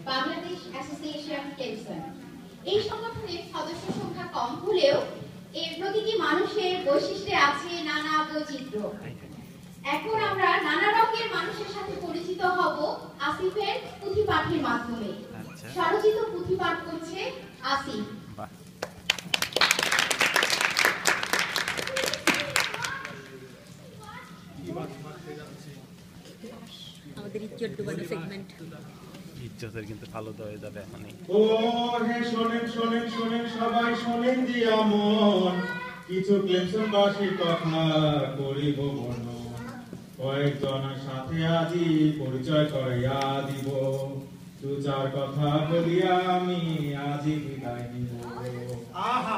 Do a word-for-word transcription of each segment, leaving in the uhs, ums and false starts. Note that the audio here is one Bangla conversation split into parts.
Bangladesh association television. এই সংগঠনের সদস্য সংখ্যা কম হলেও এর প্রতিটি মানুষের বৈশিষ্ট্যে আছে নানা বৈচিত্র্য। এখন আমরা নানা রকমের মানুষের সাথে পরিচিত হব আসিফের পুঁথি পাঠের মাধ্যমে। স্বরচিত পুঁথি পাঠ করছে আসিফ। আমাদের ইজ্জত ডুবানো সেগমেন্ট। ইজ্জতের কিন্তু ভালো হয়ে যাবে এখনই। ও হে শোনেন শোনেন শোনেন সবাই শোনেন দিয়া মন, কিছু ক্লেমসনবাসীর কথা করিব বর্ণন। কয়েকজনের সাথে আজি পরিচয় করাইয়া দিব, দু চার কথা বলিয়া আমি আজি বিদায় নিব। আহা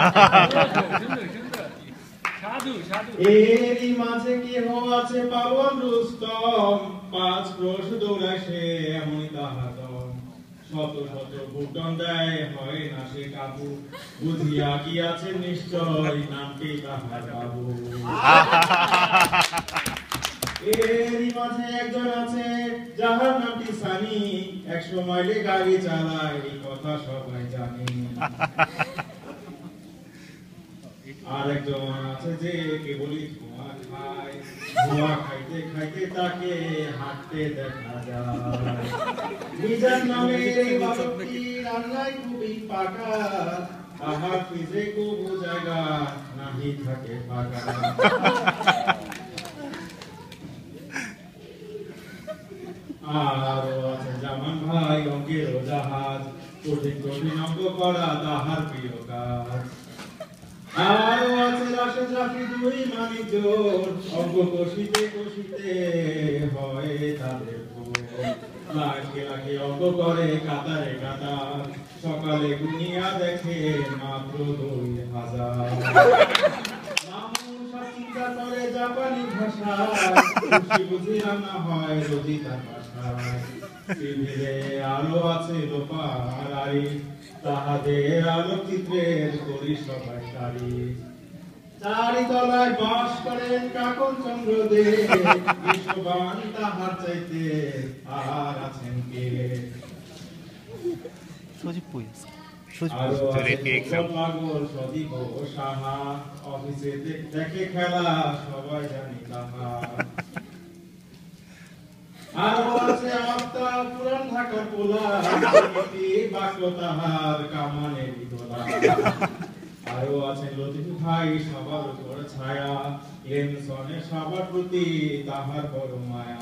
এরই মাঝে কেহ আছে পালোয়ান রুস্তম, পাঁচ ক্রোশ দৌড়ায় সে এমনই তাহার দম। শত শত বুটন দেয় হয় না সে কাবু, বুঝিয়া কি আছে নিশ্চয় নামটি তাহার বাবু। এরই মাঝে একজন আছে যাহার নামটি সানি, একশো মাইলে গাড়ি চালায় এই কথা সবাই জানি। আরেকজন আছে যে কেবলই ধোঁয়া খায়, ধোঁয়া খাইতে খাইতে তাকে হাঁটতে দেখা যায়। নিজের নামে এই বালকটি রান্নায় খুবই পাকা, তাহার ফ্রিজে কবু জায়গা নাহি থাকে ফাঁকা। আরো আছে জামান ভাই অঙ্কের জাহাজ, কঠিন কঠিন অঙ্ক করা তাহার প্রিয় কাজ। আরো আছে রাশে রাশি দুই মানি জোর, অঙ্ক কষিতে কষিতে হয় তাদের লাখে লাখে অঙ্ক করে কাতারে কাতার, সকালে গুনিয়া দেখে মাত্র দুই হাজার। মামুন সব চিন্তা করে জাপানি ভাষায়, খুশি বুঝি রান্না হয় রোজি তার বাসায়। টিভিতে আলো আছে লোপার আড়ি, তাহাদের আলোকচিত্রের করি সবাই তারি। চারি তলায় বাস করেন কাকন চন্দ্র দে, বিশ্ববান তাহার চাইতে আর আছেন কে। অফিসে দেখে খেলা সবাই জানি তাহা। আরো আছে আত্মা পুরান ঢাকার পোলা, বাক্য তাহার কামানের দোলা। আরো আছে লতিফ ভাই সবার উপর ছায়া, লেমসনে সবার প্রতি তাহার বড় মায়া।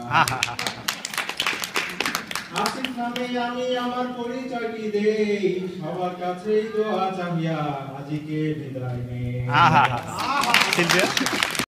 আসিফ নামে আমি আমার পরিচয়টি দেই, সবার কাছেই দোয়া চাহিয়া আজিকে বিদায় নেই।